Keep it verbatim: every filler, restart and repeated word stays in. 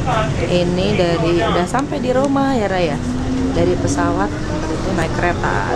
Ini dari udah sampai di Roma ya Raya. Dari pesawat itu naik kereta.